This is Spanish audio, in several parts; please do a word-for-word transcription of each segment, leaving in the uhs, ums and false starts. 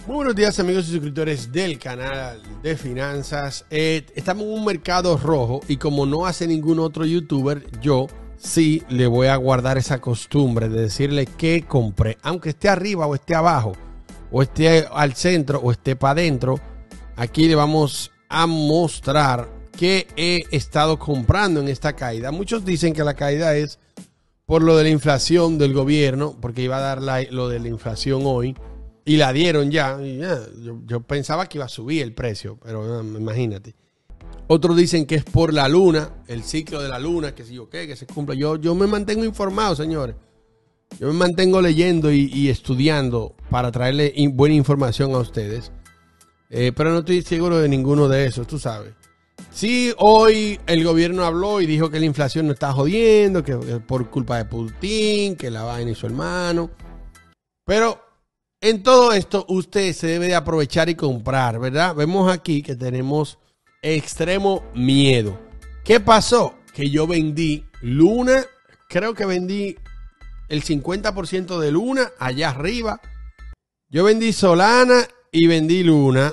Muy buenos días, amigos y suscriptores del canal de finanzas. Eh, estamos en un mercado rojo y como no hace ningún otro youtuber, yo sí le voy a guardar esa costumbre de decirle qué compré. Aunque esté arriba o esté abajo, o esté al centro o esté para adentro, aquí le vamos a mostrar qué he estado comprando en esta caída. Muchos dicen que la caída es por lo de la inflación del gobierno, porque iba a dar la, lo de la inflación hoy. Y la dieron ya. Y ya yo, yo pensaba que iba a subir el precio, pero no, imagínate. Otros dicen que es por la luna, el ciclo de la luna, que si yo qué, que se cumple. Yo, yo me mantengo informado, señores. Yo me mantengo leyendo y, y estudiando para traerle in, buena información a ustedes. Eh, pero no estoy seguro de ninguno de esos, tú sabes. Sí, hoy el gobierno habló y dijo que la inflación no está jodiendo, que es por culpa de Putin, que la vaina y su hermano. Pero en todo esto, usted se debe de aprovechar y comprar, ¿verdad? Vemos aquí que tenemos extremo miedo. ¿Qué pasó? Que yo vendí Luna, creo que vendí el cincuenta por ciento de Luna allá arriba. Yo vendí Solana y vendí Luna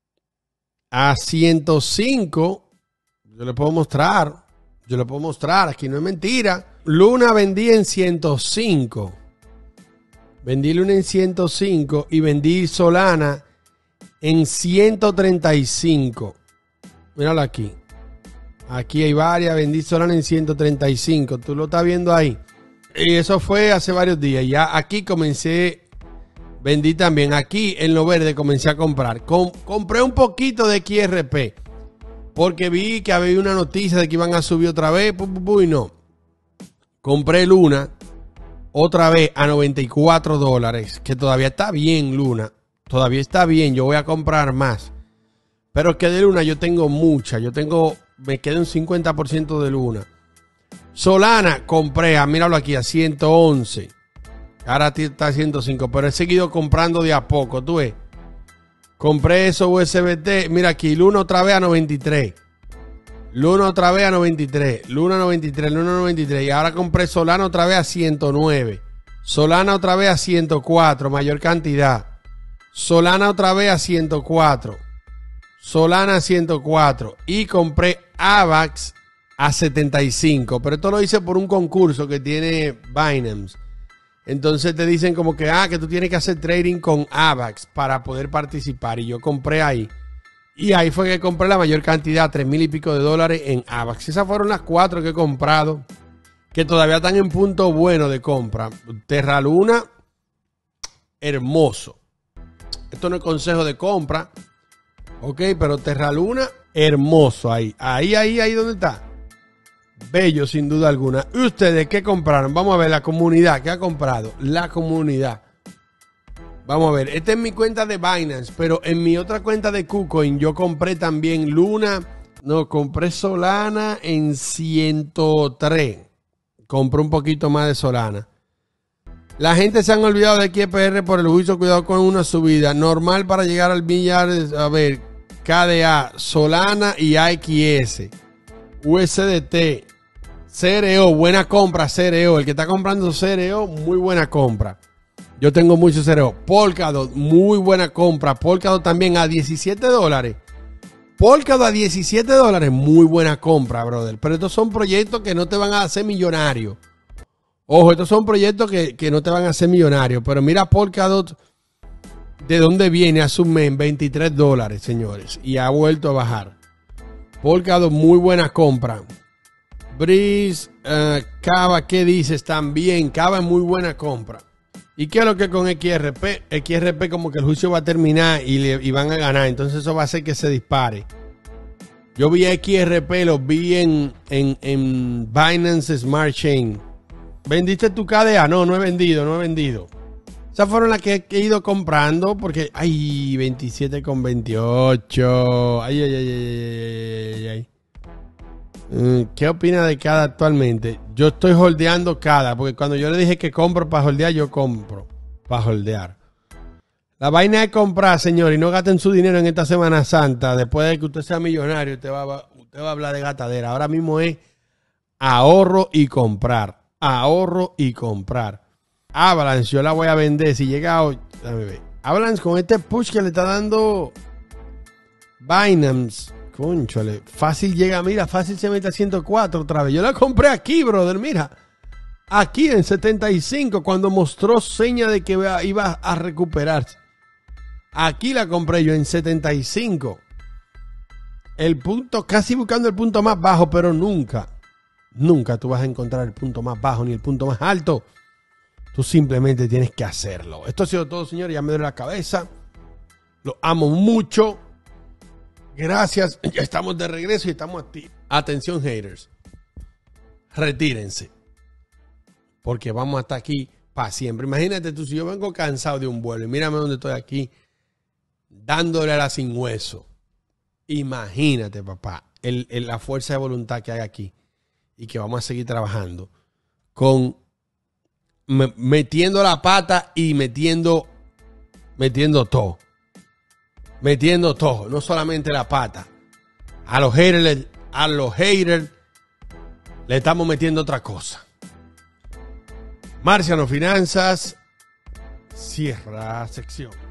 a ciento cinco. Yo le puedo mostrar, yo le puedo mostrar, aquí no es mentira. Luna vendí en ciento cinco. Vendí Luna en ciento cinco y vendí Solana en ciento treinta y cinco. Míralo aquí. Aquí hay varias. Vendí Solana en ciento treinta y cinco. Tú lo estás viendo ahí. Y eso fue hace varios días. Ya aquí comencé. Vendí también. Aquí en lo verde comencé a comprar. Com compré un poquito de X R P. Porque vi que había una noticia de que iban a subir otra vez. Pu, pu, pu, y no. Compré Luna. Otra vez a noventa y cuatro dólares, que todavía está bien Luna, todavía está bien, yo voy a comprar más. Pero es que de Luna yo tengo mucha, yo tengo, me queda un cincuenta por ciento de Luna. Solana compré, a, míralo aquí, a ciento once. Ahora está a ciento cinco, pero he seguido comprando de a poco, tú ves. Compré eso U S B T, mira aquí, Luna otra vez a noventa y tres. Luna otra vez a noventa y tres, Luna noventa y tres, Luna noventa y tres y ahora compré Solana otra vez a ciento nueve, Solana otra vez a ciento cuatro, mayor cantidad, Solana otra vez a ciento cuatro, Solana a ciento cuatro y compré AVAX a setenta y cinco, pero esto lo hice por un concurso que tiene Binance. Entonces te dicen como que, ah, que tú tienes que hacer trading con AVAX para poder participar y yo compré ahí. Y ahí fue que compré la mayor cantidad, tres mil y pico de dólares en AVAX. Esas fueron las cuatro que he comprado, que todavía están en punto bueno de compra. Terra Luna, hermoso. Esto no es consejo de compra, ok, pero Terra Luna, hermoso ahí. Ahí, ahí, ahí donde está. Bello, sin duda alguna. ¿Y ustedes qué compraron? Vamos a ver la comunidad. ¿Qué ha comprado? La comunidad. Vamos a ver, esta es mi cuenta de Binance, pero en mi otra cuenta de KuCoin yo compré también Luna, no, compré Solana en ciento tres, compré un poquito más de Solana. La gente se han olvidado de X P R por el juicio, cuidado con una subida, normal para llegar al millar, a ver, K D A, Solana y A X S, U S D T, C R O, buena compra C R O, el que está comprando C R O, muy buena compra. Yo tengo mucho C R O. Polkadot, muy buena compra. Polkadot también a diecisiete dólares. Polkadot a diecisiete dólares, muy buena compra, brother. Pero estos son proyectos que no te van a hacer millonario. Ojo, estos son proyectos que, que no te van a hacer millonario. Pero mira Polkadot, ¿de dónde viene? Hace un mes, veintitrés dólares, señores. Y ha vuelto a bajar. Polkadot, muy buena compra. Breeze, uh, Cava, ¿qué dices? También, Cava es muy buena compra. ¿Y qué es lo que con X R P? X R P como que el juicio va a terminar y, le, y van a ganar. Entonces eso va a hacer que se dispare. Yo vi X R P, lo vi en, en, en Binance Smart Chain. ¿Vendiste tu K D A? No, no he vendido, no he vendido. Esas fueron las que he ido comprando porque... ¡Ay! veintisiete con veintiocho. ¡Ay, ay, ay, ay, ay, ay! ¿Qué opina de K D A actualmente? Yo estoy holdeando K D A, porque cuando yo le dije que compro para holdear, yo compro para holdear. La vaina es comprar, señor, y no gasten su dinero en esta Semana Santa. Después de que usted sea millonario, usted va, usted va a hablar de gatadera. Ahora mismo es ahorro y comprar. Ahorro y comprar. Avalanche, yo la voy a vender. Si llega hoy, déjame ver. Avalanche con este push que le está dando Binance. Cónchale, fácil llega, mira, fácil se mete a ciento cuatro otra vez. Yo la compré aquí, brother, mira. Aquí en setenta y cinco, cuando mostró seña de que iba a recuperarse. Aquí la compré yo en setenta y cinco. El punto, casi buscando el punto más bajo, pero nunca, nunca tú vas a encontrar el punto más bajo ni el punto más alto. Tú simplemente tienes que hacerlo. Esto ha sido todo, señores. Ya me duele la cabeza. Lo amo mucho. Gracias. Ya estamos de regreso y estamos activos. Atención, haters. Retírense. Porque vamos a estar aquí para siempre. Imagínate tú, si yo vengo cansado de un vuelo y mírame donde estoy aquí, dándole a la sin hueso. Imagínate, papá, el, el, la fuerza de voluntad que hay aquí y que vamos a seguir trabajando con me, metiendo la pata y metiendo, metiendo todo. Metiendo todo, no solamente la pata. A los haters, a los haters le estamos metiendo otra cosa. Marciano Finanzas cierra sección.